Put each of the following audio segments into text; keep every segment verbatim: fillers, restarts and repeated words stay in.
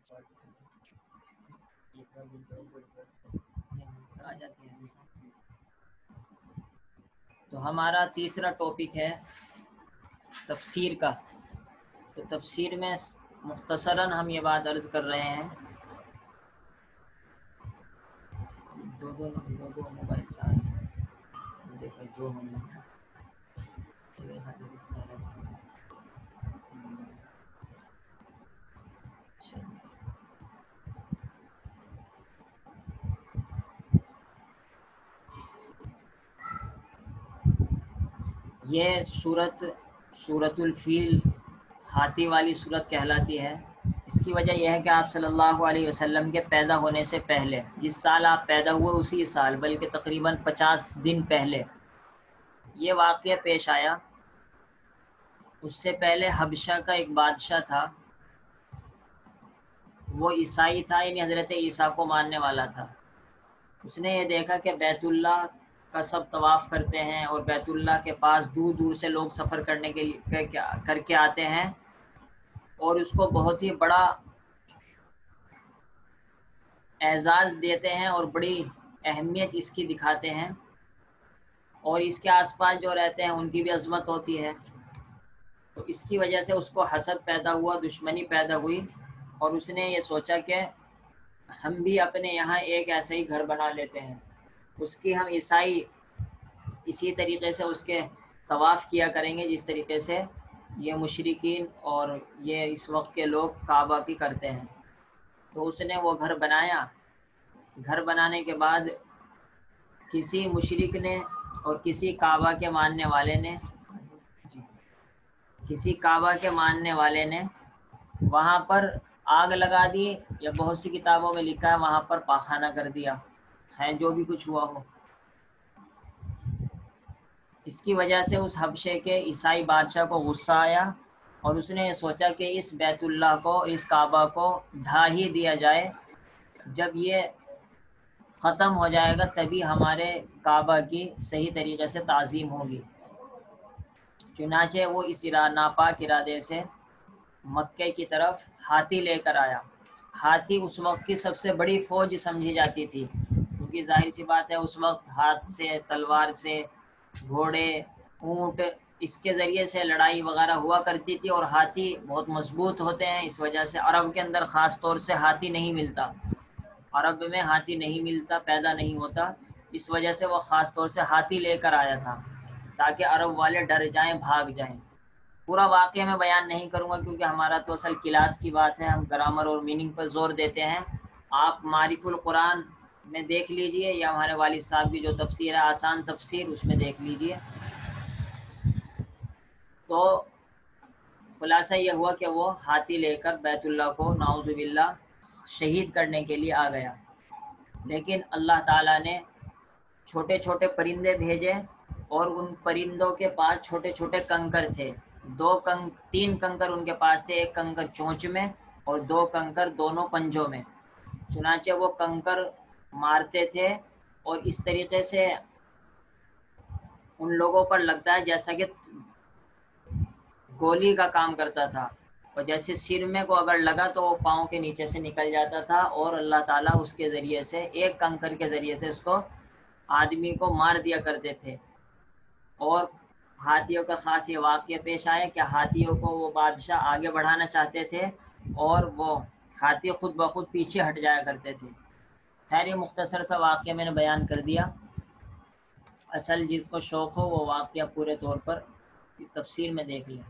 آ جاتی ہے۔ تو ہمارا تیسرا ٹاپک ہے تفسیر کا۔ تو تفسیر میں مختصراً ہم یہ بات عرض کر رہے ہیں، دو دو دو دو موبائل ساتھ دیکھو جو ہم یہ صورت سورۃ الفیل ہاتھی والی صورت کہلاتی ہے۔ اس کی وجہ یہ ہے کہ آپ صلی اللہ علیہ وسلم کے پیدا ہونے سے پہلے، جس سال آپ پیدا ہوئے اسی سال بلکہ تقریباً پچاس دن پہلے یہ واقعہ پیش آیا۔ اس سے پہلے حبشہ کا ایک بادشاہ تھا، وہ عیسائی تھا، یعنی حضرت عیسیٰ کو ماننے والا تھا۔ اس نے یہ دیکھا کہ بیت اللہ کا سب طواف کرتے ہیں اور بیت اللہ کے پاس دور دور سے لوگ سفر کرنے کے لیے کر کے آتے ہیں، اور اس کو بہت ہی بڑا اعزاز دیتے ہیں اور بڑی اہمیت اس کی دکھاتے ہیں، اور اس کے آس پاس جو رہتے ہیں ان کی بھی عظمت ہوتی ہے۔ تو اس کی وجہ سے اس کو حسد پیدا ہوا، دشمنی پیدا ہوئی، اور اس نے یہ سوچا کہ ہم بھی اپنے یہاں ایک ایسا ہی گھر بنا لیتے ہیں، اس کی ہم عیسائی اسی طریقے سے اس کے طواف کیا کریں گے جس طریقے سے یہ مشرکین اور یہ اس وقت کے لوگ کعبہ کی کرتے ہیں۔ تو اس نے وہ گھر بنایا۔ گھر بنانے کے بعد کسی مشرک نے اور کسی کعبہ کے ماننے والے نے کسی کعبہ کے ماننے والے نے وہاں پر آگ لگا دی، یا بہت سی کتابوں میں لکھا ہے وہاں پر پاخانہ کر دیا ہے، جو بھی کچھ ہوا ہو۔ اس کی وجہ سے اس حبشے کے عیسائی بادشاہ کو غصہ آیا، اور اس نے یہ سوچا کہ اس بیت اللہ کو، اس کعبہ کو ڈھا ہی دیا جائے۔ جب یہ ختم ہو جائے گا تبھی ہمارے کعبہ کی صحیح طریقے سے تعظیم ہوگی۔ چنانچہ وہ اس ناپاک ارادے سے مکے کی طرف ہاتھی لے کر آیا۔ ہاتھی اس وقت کی سب سے بڑی فوج سمجھی جاتی تھی، کیونکہ ظاہر سی بات ہے اس وقت ہاتھ سے، تلوار سے، گھوڑے، اونٹ، اس کے ذریعے سے لڑائی وغیرہ ہوا کرتی تھی، اور ہاتھی بہت مضبوط ہوتے ہیں۔ اس وجہ سے عرب کے اندر خاص طور سے ہاتھی نہیں ملتا، عرب میں ہاتھی نہیں ملتا، پیدا نہیں ہوتا، اس وجہ سے وہ خاص طور سے ہاتھی لے کر آیا تھا تاکہ عرب والے ڈر جائیں، بھاگ جائیں۔ پورا واقعہ میں بیان نہیں کروں گا کیونکہ ہمارا تو اصل کلاس کی بات ہے، ہم گرامر اور میننگ پر زور دیتے ہیں۔ آپ معارف القرآن میں دیکھ لیجئے، یا ہمارے والد صاحب کی جو تفسیر ہے آسان تفسیر، اس میں دیکھ لیجئے۔ تو خلاصہ یہ ہوا کہ وہ ہاتھی لے کر بیت اللہ کو نعوذ باللہ شہید کرنے کے لیے آ گیا، لیکن اللہ تعالیٰ نے چھوٹے چھوٹے پرندے بھیجے، اور ان پرندوں کے پاس چھوٹے چھوٹے کنکر تھے۔ دو کنک تین کنکر ان کے پاس تھے، ایک کنکر چونچ میں اور دو کنکر دونوں پنجوں میں۔ چنانچہ وہ کنکر مارتے تھے، اور اس طریقے سے ان لوگوں پر لگتا ہے جیسا کہ گولی کا کام کرتا تھا، اور جیسے سر میں کو اگر لگا تو وہ پاؤں کے نیچے سے نکل جاتا تھا، اور اللہ تعالیٰ اس کے ذریعے سے، ایک کنکر کے ذریعے سے اس کو آدمی کو مار دیا کرتے تھے۔ اور ہاتھیوں کا خاص یہ واقعہ پیش آیا کہ ہاتھیوں کو وہ بادشاہ آگے بڑھانا چاہتے تھے، اور وہ ہاتھی خود بخود پیچھے ہٹ جایا کرتے تھے۔ خیر یہ مختصر سا واقعہ میں نے بیان کر دیا، اصل جس کو شوق ہو وہ واقعہ پورے طور پر تفسیر میں دیکھ لیں۔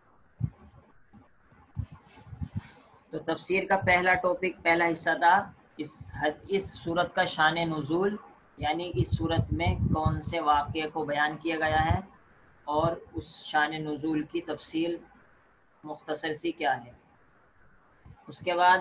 تو تفسیر کا پہلا ٹاپک، پہلا حصہ تھا اس اس صورت کا شان نزول، یعنی اس صورت میں کون سے واقعے کو بیان کیا گیا ہے، اور اس شان نزول کی تفصیل مختصر سی کیا ہے۔ اس کے بعد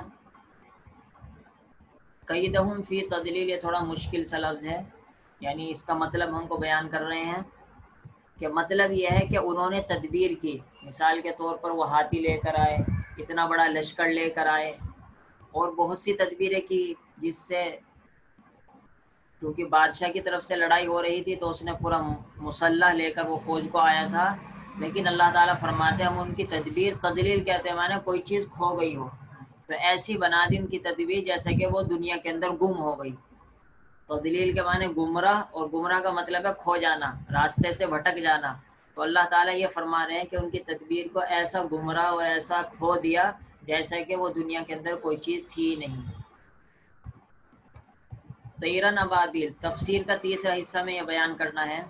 قیدہم فی تدلیل، یہ تھوڑا مشکل سا لفظ ہے، یعنی اس کا مطلب ہم کو بیان کر رہے ہیں کہ مطلب یہ ہے کہ انہوں نے تدبیر کی۔ مثال کے طور پر وہ ہاتھی لے کر آئے، اتنا بڑا لشکر لے کر آئے، اور بہت سی تدبیریں کی، جس سے کیونکہ بادشاہ کی طرف سے لڑائی ہو رہی تھی تو اس نے پورا مسلح لے کر وہ فوج کو آیا تھا، لیکن اللہ تعالیٰ فرماتے ہیں ہم ان کی تدبیر، تدلیل کہتے ہیں معنی کوئی چیز کھو گئی ہو، تو ایسی بنا دی ان کی تدبیر جیسے کہ وہ دنیا کے اندر گم ہو گئی. تو دلیل کے معنی گمراہ، اور گمراہ کا مطلب ہے کھو جانا، راستے سے بھٹک جانا. تو اللہ تعالیٰ یہ فرما رہے ہیں کہ ان کی تدبیر کو ایسا گمراہ اور ایسا کھو دیا جیسا کہ وہ دنیا کے اندر کوئی چیز تھی نہیں. طیرن ابابیل، تفسیر کا تیسرا حصہ میں یہ بیان کرنا ہے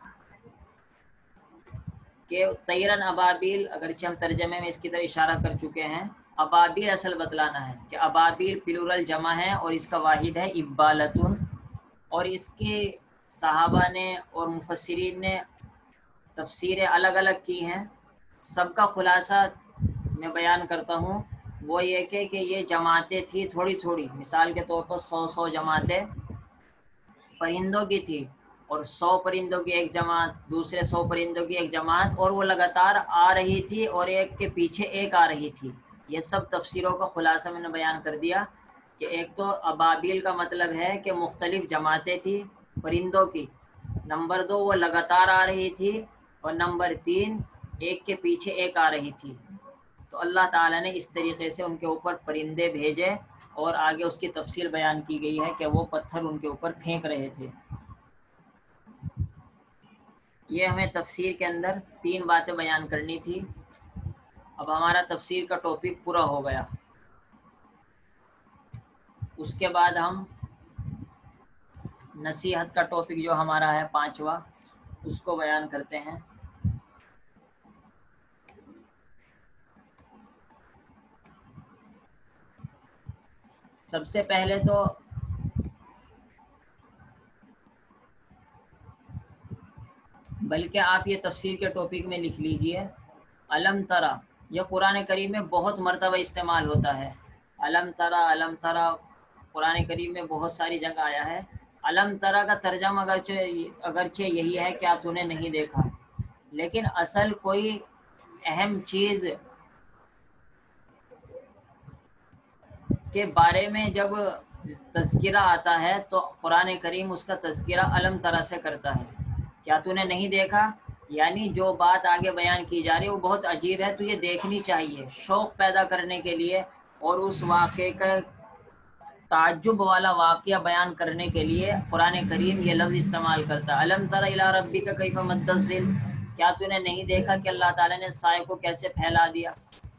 کہ طیرن ابابیل، اگرچہ ہم ترجمے میں اس کی طرح اشارہ کر چکے ہیں، ابابیل اصل بتلانا ہے کہ ابابیل پلورل جمع ہے اور اس کا واحد ہے ابالتن. اور اس کے صحابہ نے اور مفسرین نے تفسیریں الگ الگ کی ہیں. سب کا خلاصہ میں بیان کرتا ہوں، وہ یہ کہ کہ یہ جماعتیں تھیں تھوڑی تھوڑی، مثال کے طور پر سو سو جماعتیں پرندوں کی تھی، اور سو پرندوں کی ایک جماعت، دوسرے سو پرندوں کی ایک جماعت، اور وہ لگاتار آ رہی تھی اور ایک کے پیچھے ایک آ رہی تھی. یہ سب تفسیروں کا خلاصہ میں نے بیان کر دیا کہ ایک تو ابابیل کا مطلب ہے کہ مختلف جماعتیں تھیں پرندوں کی، نمبر دو وہ لگاتار آ رہی تھی، اور نمبر تین ایک کے پیچھے ایک آ رہی تھی. تو اللہ تعالیٰ نے اس طریقے سے ان کے اوپر پرندے بھیجے، اور آگے اس کی تفصیل بیان کی گئی ہے کہ وہ پتھر ان کے اوپر پھینک رہے تھے. یہ ہمیں تفسیر کے اندر تین باتیں بیان کرنی تھی. اب ہمارا تفسیر کا ٹاپک پورا ہو گیا. اس کے بعد ہم نصیحت کا ٹاپک جو ہمارا ہے پانچواں، اس کو بیان کرتے ہیں. سب سے پہلے تو بلکہ آپ یہ تفسیر کے ٹاپک میں لکھ لیجئے، علم ترا. یہ قرآن کریم میں بہت مرتبہ استعمال ہوتا ہے. علم ترا، علم ترا قرآن کریم میں بہت ساری جگہ آیا ہے. علم ترا کا ترجمہ اگرچہ اگرچہ یہی ہے کہ آپ تو نے نہیں دیکھا، لیکن اصل کوئی اہم چیز کے بارے میں جب تذکرہ آتا ہے تو قرآن کریم اس کا تذکرہ علم ترا سے کرتا ہے. کیا تو نے نہیں دیکھا، یعنی جو بات آگے بیان کی جا رہی ہے وہ بہت عجیب ہے، تو یہ دیکھنی چاہیے. شوق پیدا کرنے کے لیے اور اس واقعے کا تعجب والا واقعہ بیان کرنے کے لیے قرآن کریم یہ لفظ استعمال کرتا ہے. علم تر الی ربک کیف مد الظل، کیا تو نے نہیں دیکھا کہ اللہ تعالیٰ نے سائے کو کیسے پھیلا دیا.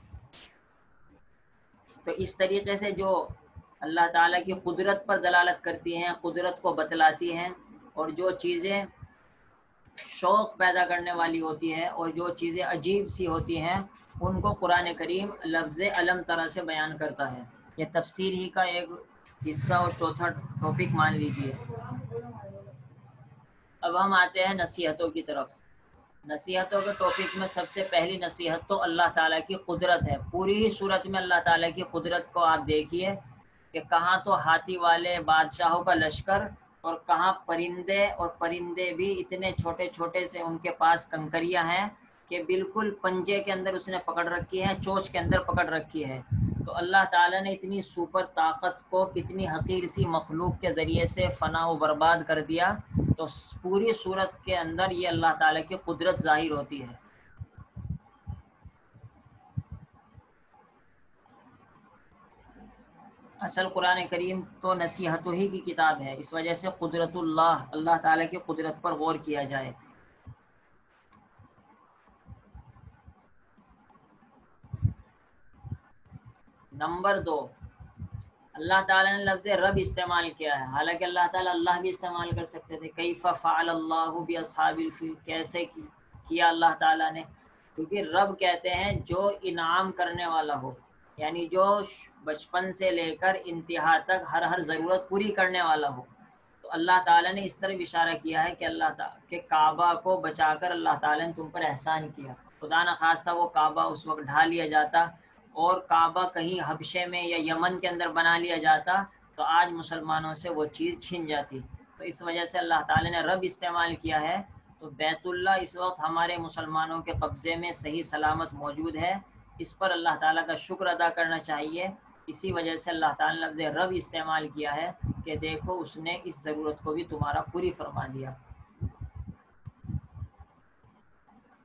تو اس طریقے سے جو اللہ تعالیٰ کی قدرت پر دلالت کرتی ہیں، قدرت کو بتلاتی ہیں، اور جو چیزیں شوق پیدا کرنے والی ہوتی ہے اور جو چیزیں عجیب سی ہوتی ہیں، ان کو قرآن کریم لفظ علم ترا سے بیان کرتا ہے. یہ تفسیر ہی کا ایک حصہ اور چوتھا ٹاپک مان لیجئے. اب ہم آتے ہیں نصیحتوں کی طرف. نصیحتوں کے ٹاپک میں سب سے پہلی نصیحت تو اللہ تعالیٰ کی قدرت ہے. پوری ہی صورت میں اللہ تعالیٰ کی قدرت کو آپ دیکھیے کہ کہاں تو ہاتھی والے بادشاہوں کا لشکر، اور کہاں پرندے، اور پرندے بھی اتنے چھوٹے چھوٹے سے ان کے پاس کنکریاں ہیں کہ بالکل پنجے کے اندر اس نے پکڑ رکھی ہے، چونچ کے اندر پکڑ رکھی ہے. تو اللہ تعالیٰ نے اتنی سپر طاقت کو کتنی حقیر سی مخلوق کے ذریعے سے فنا و برباد کر دیا. تو پوری صورت کے اندر یہ اللہ تعالیٰ کی قدرت ظاہر ہوتی ہے. اصل قرآن کریم تو نصیحتوں ہی کی کتاب ہے، اس وجہ سے قدرت اللہ، اللہ تعالیٰ کی قدرت پر غور کیا جائے. نمبر دو، اللہ تعالیٰ نے لفظ رب استعمال کیا ہے، حالانکہ اللہ تعالیٰ اللہ بھی استعمال کر سکتے تھے. کیف فعل اللہ باصحاب الفیل، کیسے کیا اللہ تعالیٰ نے، کیونکہ رب کہتے ہیں جو انعام کرنے والا ہو، یعنی جو بچپن سے لے کر انتہا تک ہر ہر ضرورت پوری کرنے والا ہو. تو اللہ تعالیٰ نے اس طرح اشارہ کیا ہے کہ اللہ تعالیٰ کہ کعبہ کو بچا کر اللہ تعالیٰ نے تم پر احسان کیا. خدا نخواستہ وہ کعبہ اس وقت ڈھا لیا جاتا اور کعبہ کہیں حبشے میں یا یمن کے اندر بنا لیا جاتا تو آج مسلمانوں سے وہ چیز چھن جاتی. تو اس وجہ سے اللہ تعالیٰ نے رب استعمال کیا ہے. تو بیت اللہ اس وقت ہمارے مسلمانوں کے قبضے میں صحیح سلامت موجود ہے، اس پر اللہ تعالیٰ کا شکر ادا کرنا چاہیے. اسی وجہ سے اللہ تعالیٰ نے لفظ رب استعمال کیا ہے کہ دیکھو اس نے اس ضرورت کو بھی تمہارا پوری فرما دیا.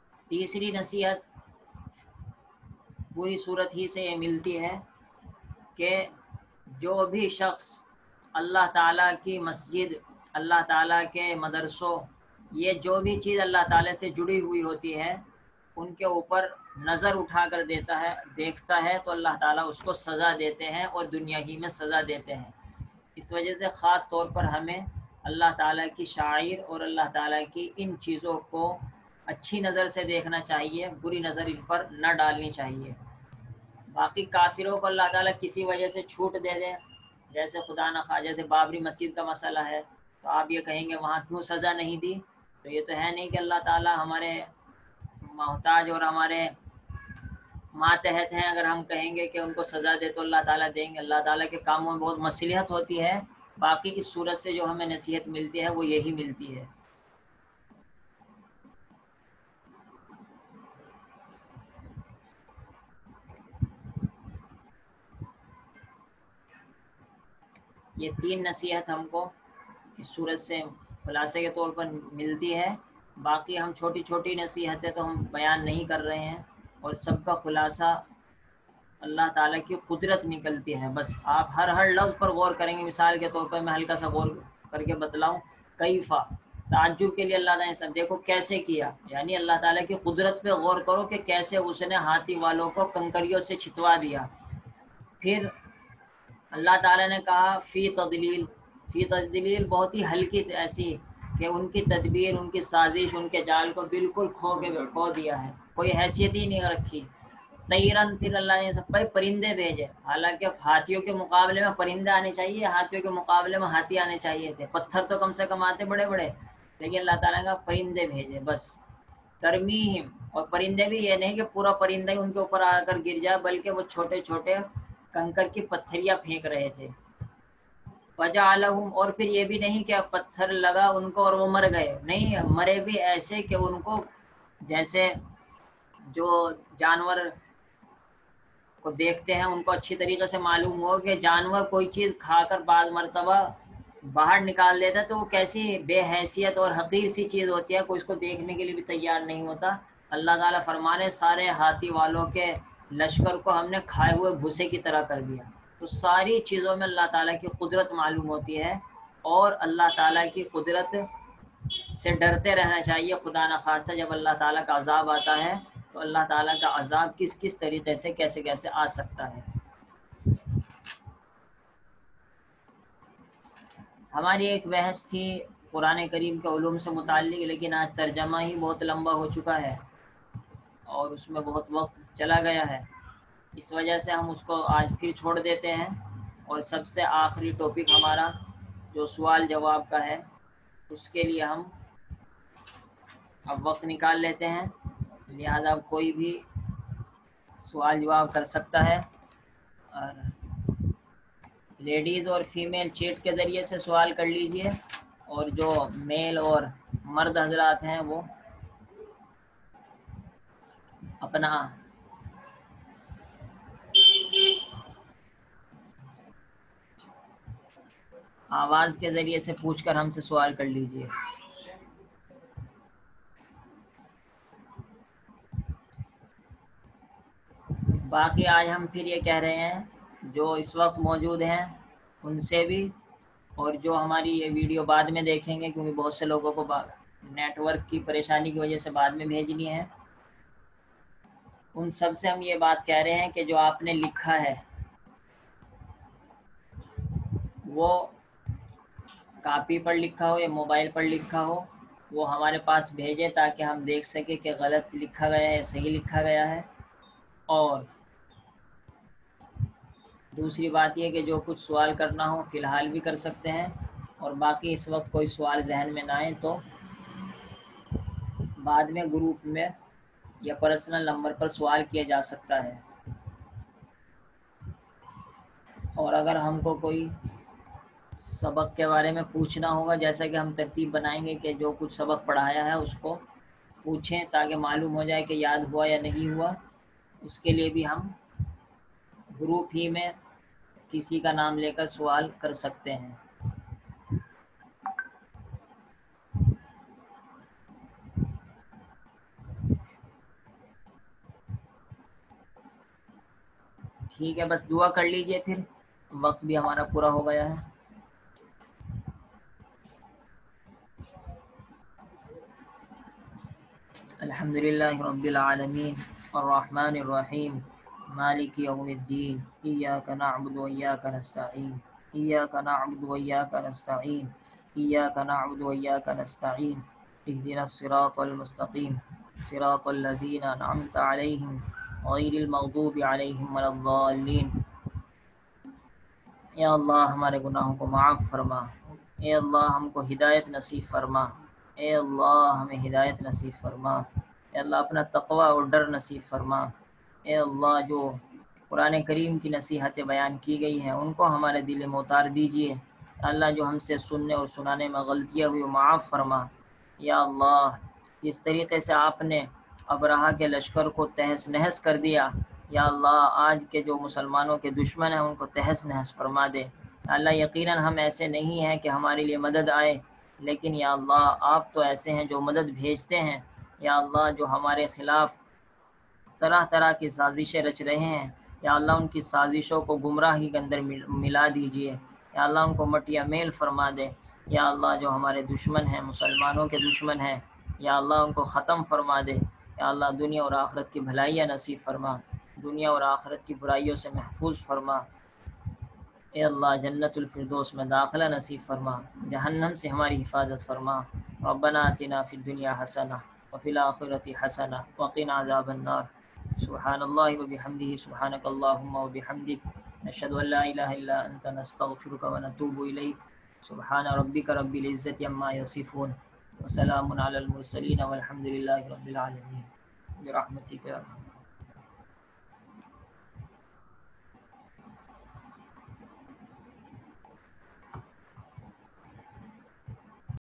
تیسری نصیحت پوری صورت ہی سے یہ ملتی ہے کہ جو بھی شخص اللہ تعالیٰ کی مسجد، اللہ تعالیٰ کے مدرسوں، یہ جو بھی چیز اللہ تعالیٰ سے جڑی ہوئی ہوتی ہے ان کے اوپر نظر اٹھا کر دیتا ہے دیکھتا ہے تو اللہ تعالیٰ اس کو سزا دیتے ہیں اور دنیا ہی میں سزا دیتے ہیں۔ اس وجہ سے خاص طور پر ہمیں اللہ تعالیٰ کی شعائر اور اللہ تعالیٰ کی ان چیزوں کو اچھی نظر سے دیکھنا چاہیے، بری نظر ان پر نہ ڈالنی چاہیے۔ باقی کافروں کو اللہ تعالیٰ کسی وجہ سے چھوٹ دے دے، جیسے خدا نخواہ جیسے بابری مسجد کا مسئلہ ہے، تو آپ یہ کہیں گے وہاں کیوں سزا نہیں دی؟ تو یہ تو ہے نہیں کہ اللہ تعالیٰ ہمارے محتاج اور ہمارے ماتحت ہیں، اگر ہم کہیں گے کہ ان کو سزا دے تو اللہ تعالیٰ دیں گے۔ اللہ تعالیٰ کے کاموں میں بہت مصلحت ہوتی ہے۔ باقی اس صورت سے جو ہمیں نصیحت ملتی ہے وہ یہی ملتی ہے۔ یہ تین نصیحت ہم کو اس صورت سے خلاصے کے طور پر ملتی ہے۔ باقی ہم چھوٹی چھوٹی نصیحتیں تو ہم بیان نہیں کر رہے ہیں، اور سب کا خلاصہ اللہ تعالیٰ کی قدرت نکلتی ہے۔ بس آپ ہر ہر لفظ پر غور کریں گے۔ مثال کے طور پر میں ہلکا سا غور کر کے بتلاؤں، کیفا تعجب کے لیے اللہ تعالیٰ نے سب دیکھو کیسے کیا، یعنی اللہ تعالیٰ کی قدرت پہ غور کرو کہ کیسے اس نے ہاتھی والوں کو کنکریوں سے چھتوا دیا۔ پھر اللہ تعالیٰ نے کہا فی تدلیل، فی تدلیل بہت ہی ہلکی ایسی کہ ان کی تدبیر، ان کی سازش، ان کے جال کو بالکل کھو کے کھو دیا ہے، کوئی حیثیت ہی نہیں رکھی۔ طیرن، پھر اللہ نے سب پہ پرندے بھیجے، حالانکہ ہاتھیوں کے مقابلے میں پرندے آنے چاہیے، ہاتھیوں کے مقابلے میں ہاتھی آنے چاہیے تھے، پتھر تو کم سے کم آتے بڑے بڑے، لیکن اللہ تعالیٰ کا پرندے بھیجے بس۔ ترمیہم، اور پرندے بھی یہ نہیں کہ پورا پرندہ ہی ان کے اوپر آ کر گر جائے، بلکہ وہ چھوٹے چھوٹے کنکر کی پتھریاں پھینک رہے تھے۔ وجعلہم، اور پھر یہ بھی نہیں کہ پتھر لگا ان کو اور وہ مر گئے، نہیں، مرے بھی ایسے کہ ان کو جیسے جو جانور کو دیکھتے ہیں ان کو اچھی طریقے سے معلوم ہو کہ جانور کوئی چیز کھا کر بعض مرتبہ باہر نکال دیتا ہے تو وہ کیسی بے حیثیت اور حقیر سی چیز ہوتی ہے، کوئی اس کو دیکھنے کے لیے بھی تیار نہیں ہوتا۔ اللہ تعالیٰ فرمانے سارے ہاتھی والوں کے لشکر کو ہم نے کھائے ہوئے بھوسے کی طرح کر دیا۔ تو ساری چیزوں میں اللہ تعالیٰ کی قدرت معلوم ہوتی ہے، اور اللہ تعالیٰ کی قدرت سے ڈرتے رہنا چاہیے۔ خدا نخواستہ جب اللہ تعالیٰ کا عذاب آتا ہے تو اللہ تعالیٰ کا عذاب کس کس طریقے سے کیسے کیسے آ سکتا ہے۔ ہماری ایک بحث تھی قرآن کریم کے علوم سے متعلق، لیکن آج ترجمہ ہی بہت لمبا ہو چکا ہے اور اس میں بہت وقت چلا گیا ہے، اس وجہ سے ہم اس کو آج پھر چھوڑ دیتے ہیں، اور سب سے آخری ٹاپک ہمارا جو سوال جواب کا ہے اس کے لیے ہم اب وقت نکال لیتے ہیں، لہذا کوئی بھی سوال جواب کر سکتا ہے، اور لیڈیز اور فیمیل چیٹ کے ذریعے سے سوال کر لیجئے، اور جو میل اور مرد حضرات ہیں وہ اپنا آواز کے ذریعے سے پوچھ کر ہم سے سوال کر لیجئے۔ باقی آج ہم پھر یہ کہہ رہے ہیں جو اس وقت موجود ہیں ان سے بھی، اور جو ہماری یہ ویڈیو بعد میں دیکھیں گے کیونکہ بہت سے لوگوں کو نیٹ ورک کی پریشانی کی وجہ سے بعد میں بھیجنی ہے، ان سب سے ہم یہ بات کہہ رہے ہیں کہ جو آپ نے لکھا ہے وہ کاپی پر لکھا ہو یا موبائل پر لکھا ہو، وہ ہمارے پاس بھیجیں تاکہ ہم دیکھ سکیں کہ غلط لکھا گیا ہے یا صحیح لکھا گیا ہے۔ اور دوسری بات یہ کہ جو کچھ سوال کرنا ہو فی الحال بھی کر سکتے ہیں، اور باقی اس وقت کوئی سوال ذہن میں نہ آئے تو بعد میں گروپ میں یا پرسنل نمبر پر سوال کیا جا سکتا ہے۔ اور اگر ہم کو کوئی سبق کے بارے میں پوچھنا ہوگا، جیسا کہ ہم ترتیب بنائیں گے کہ جو کچھ سبق پڑھایا ہے اس کو پوچھیں تاکہ معلوم ہو جائے کہ یاد ہوا یا نہیں ہوا، اس کے لیے بھی ہم گروپ ہی میں کسی کا نام لے کر سوال کر سکتے ہیں۔ ٹھیک ہے، بس دعا کر لیجئے، پھر وقت بھی ہمارا پورا ہو گیا ہے۔ الحمدللہ رب العالمین الرحمن الرحیم مالک یوم الدین ایاک نعبد و ایاک نستعین ایاک نعبد و ایاک نستعین ایاک نعبد و ایاک نستعین اهدنا الصراط المستقیم صراط الذین انعمت علیہم غیر المغضوب علیہم ولا الضالین۔ اے اللہ ہمارے گناہوں کو معاف فرما، اے اللہ ہم کو ہدایت نصیب فرما، اے اللہ ہمیں ہدایت نصیب فرما، اے اللہ اپنا تقوی اور ڈر نصیب فرما، اے اللہ جو قرآن کریم کی نصیحتیں بیان کی گئی ہیں ان کو ہمارے دل میں اتار دیجیے، اللہ جو ہم سے سننے اور سنانے میں غلطیاں ہوئی معاف فرما۔ یا اللہ جس طریقے سے آپ نے ابرہہ کے لشکر کو تہس نہس کر دیا، یا اللہ آج کے جو مسلمانوں کے دشمن ہیں ان کو تہس نہس فرما دے۔ اللہ یقیناً ہم ایسے نہیں ہیں کہ ہمارے لیے مدد آئے، لیکن یا اللہ آپ تو ایسے ہیں جو مدد بھیجتے ہیں۔ یا اللہ جو ہمارے خلاف طرح طرح کی سازشیں رچ رہے ہیں، یا اللہ ان کی سازشوں کو گمراہی کے اندر ملا دیجیے، یا اللہ ان کو مٹیا میل فرما دے۔ یا اللہ جو ہمارے دشمن ہیں، مسلمانوں کے دشمن ہیں، یا اللہ ان کو ختم فرما دے۔ یا اللہ دنیا اور آخرت کی بھلائیاں نصیب فرما، دنیا اور آخرت کی برائیوں سے محفوظ فرما۔ اے اللہ جنت الفردوس میں داخلہ نصیب فرما، جہنم سے ہماری حفاظت فرما۔ ربنا آتنا فی الدنیا حسنہ وفی الآخرۃ حسنہ وقنا عذاب النار۔ سبحان اللہ وبحمدہ، سبحانک اللہم وبحمدک، نشہد ان لا الہ الا انت، نستغفرک ونتوب الیک۔ سبحان ربک رب العزۃ عما یصفون وسلام علی المرسلین والحمد للہ رب العالمین برحمتک یا